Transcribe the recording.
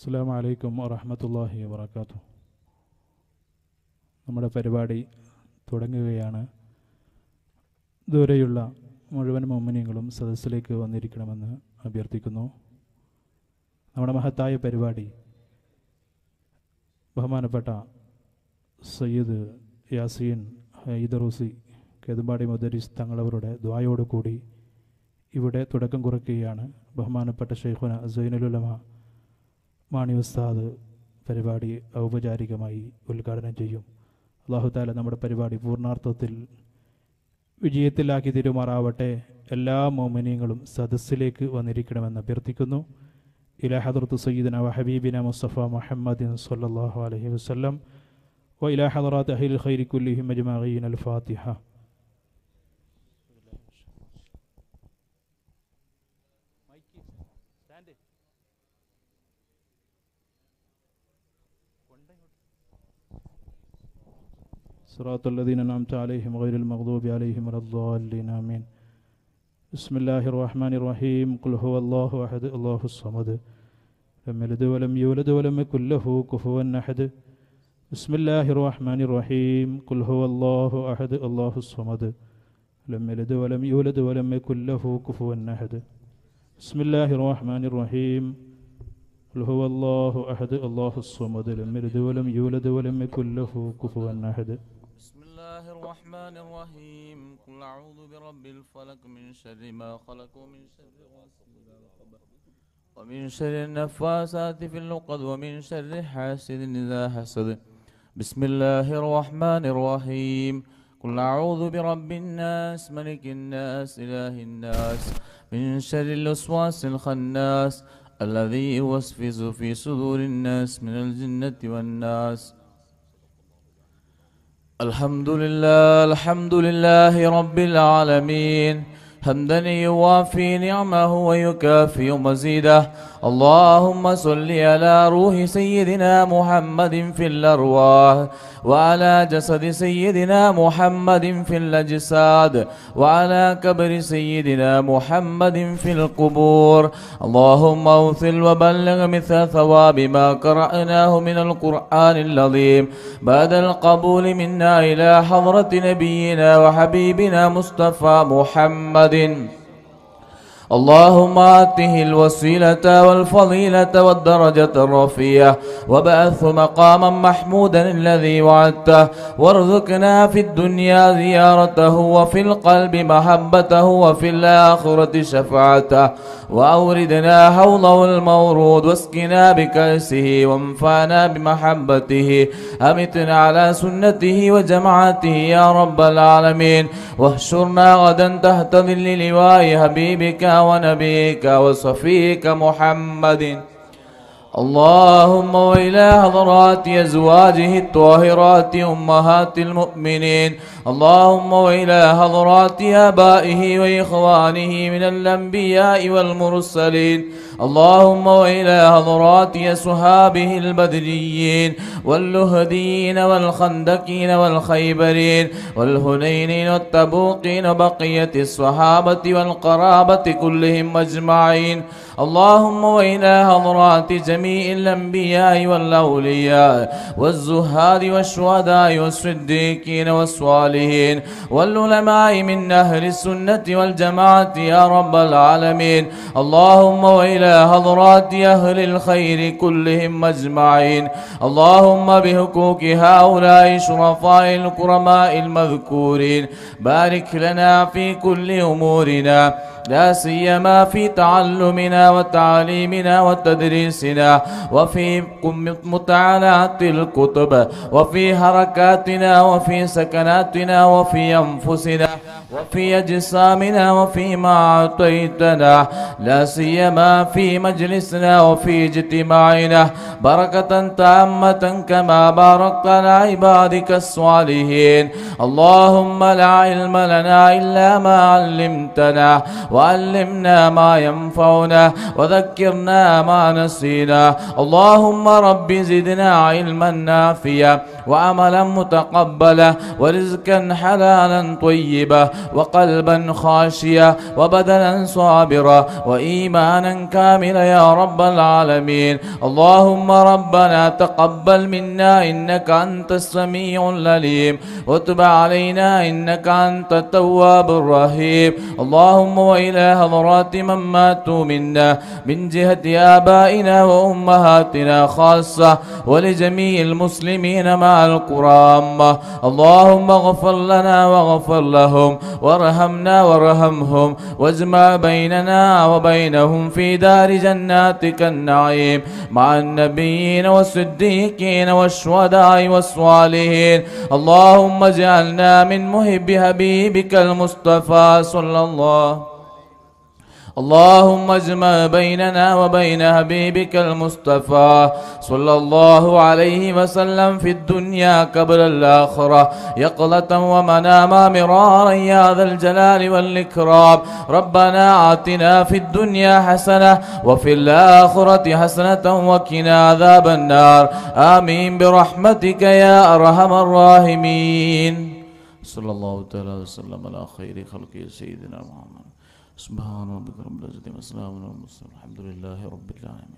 അസ്സലാമു അലൈക്കും വറഹ്മത്തുള്ളാഹി വബറകാതുഹു. നമ്മുടെ പരിപാടി തുടങ്ങുകയാണ്. ദൂരെയുള്ള മുഴുവൻ മുഅ്മിനീങ്ങളും സദസ്സിലേക്ക് വന്നിരിക്കണമെന്ന് അഭ്യർത്ഥിക്കുന്നു. നമ്മുടെ മഹത്തായ പരിപാടി ബഹുമാനപ്പെട്ട സയ്യിദ് യാസീൻ ഹൈദറൂസി കേതുമ്പാടി മുദരിസ് തങ്ങളവരുടെ ദുആയോടുകൂടി ഇവിടെ തുടക്കം കുറിക്കുകയാണ്. ബഹുമാനപ്പെട്ട ഷെയ്ഖുന സൈനുൽ ഉലമ മാണി ഉസ്താദ് പരിപാടി ഔപചാരികമായി ഉദ്ഘാടനം ചെയ്യും. അല്ലാഹു തആല നമ്മുടെ പരിപാടി പൂർണ്ണാർത്ഥത്തിൽ വിജയത്തിലാക്കി തീരുമാറാവട്ടെ. എല്ലാ മുഅ്മിനീങ്ങളും സദസ്സിലേക്ക് വന്നിരിക്കണമെന്ന് അഭ്യർത്ഥിക്കുന്നു. ഇലാ ഹദ്റത്തു സയ്യിദന വ ഹബീബിന മുസ്തഫ മുഹമ്മദിൻ സ്വല്ലല്ലാഹു അലൈഹി വസല്ലം വ ഇലാ ഹദ്റാത്തി അഹ്ലിൽ ഖൈരി കുല്ലിഹിം അജ്മഈൻ. അൽ ഫാത്തിഹ. صراط الذين أنعمت عليهم غير المغضوب عليهم ولا الضالين آمين. بسم الله الرحمن الرحيم. قل هو الله أحد الله الصمد لم يلد ولم يولد ولم يكن له كفوا أحد. بسم الله الرحمن الرحيم. قل هو الله أحد الله الصمد لم يلد ولم يولد ولم يكن له كفوا أحد. بسم الله الرحمن الرحيم. قل هو الله أحد الله الصمد لم يلد ولم يولد ولم يكن له كفوا أحد. بسم الله الرحمن الرحيم. قل أعوذ برب الفلق من شر ما خلق ومن شر غاسق إذا وقب ومن شر النفاثات في العقد ومن شر حاسد إذا حسد. بسم الله الرحمن الرحيم. قل أعوذ برب الناس ملك الناس إله الناس من شر الوسواس الخناس الذي يوسوس في صدور الناس من الجنة والناس. الحمد لله رب العالمين حمدا يوافي نعمه ويكافئ مزيده. اللهم صل على روح سيدنا محمد في الأرواح وعلى جسد سيدنا محمد في الأجساد وعلى قبر سيدنا محمد في القبور. اللهم أوصل وبلغ مثل ثواب ما قرأناه من القرآن العظيم بعد القبول منا إلى حضرة نبينا وحبيبنا مصطفى محمد. اللهم آته الوسيلة والفضيلة والدرجة الرفيعة وبعث مقاما محمودا الذي وعدته وارزقنا في الدنيا زيارته وفي القلب محبته وفي الآخرة شفاعته وأوردنا حوضه المورود واسقنا بكأسه وانفعنا بمحبته أمتنا على سنته وجماعته يا رب العالمين. واحشرنا غدا تحت ظل لواء حبيبك ونبيك وصفيك محمد. اللهم وإلى حضرات أزواجه الطاهرات أمهات المؤمنين. اللهم وإلى حضرات آبائه وإخوانه من الأنبياء والمرسلين. اللهم وإلى حضرات أصحابه البدريين واللهديين والخندقين والخيبرين والهنينين والتبوقين وبقية الصحابة والقرابة كلهم أجمعين. اللهم وإلى حضرات جميع الأنبياء والأولياء والزهاد والشهداء والصديقين والصالحين والعلماء من أهل السنة والجماعة يا رب العالمين. اللهم وإلى حضرات أهل الخير كلهم أجمعين. اللهم بحقوق هؤلاء شرفاء الكرماء المذكورين بارك لنا في كل أمورنا لا سيما في تعلمنا وتعليمنا وتدريسنا وفي مطالعة الكتب وفي حركاتنا وفي سكناتنا وفي أنفسنا وفي أجسامنا وفيما أعطيتنا لا سيما في مجلسنا وفي اجتماعنا بركة تامة كما باركت على عبادك الصالحين. اللهم لا علم لنا إلا ما علمتنا وعلمنا ما ينفعنا وذكرنا ما نسينا. اللهم رب زدنا علما نافعا وعملا متقبلا ورزقا حلالا طيبا وقلبا خاشيا وبدنا صابرا وإيمانا كاملا يا رب العالمين. اللهم ربنا تقبل منا إنك أنت السميع العليم وتب علينا إنك أنت التواب الرحيم. اللهم وإلى حضرات من ماتوا منا من جهة آبائنا وأمهاتنا خاصة ولجميع المسلمين مع الكرام، اللهم اغفر لنا واغفر لهم وارحمنا وارحمهم واجمع بيننا وبينهم في دار جناتك النعيم مع النبيين والصديقين والشهداء والصالحين. اللهم اجعلنا من محب حبيبك المصطفى صلى الله. اللهم اجمع بيننا وبين حبيبك المصطفى صلى الله عليه وسلم في الدنيا قبل الآخرة يقظة ومناما مرارا يا ذا الجلال والإكرام. ربنا آتنا في الدنيا حسنة وفي الآخرة حسنة وقنا عذاب النار. آمين برحمتك يا أرحم الراحمين. صلى الله تعالى وسلم على خير خلقه سيدنا محمد. سبحان ربك رب العزة والسلام على المرسلين الحمد لله رب العالمين.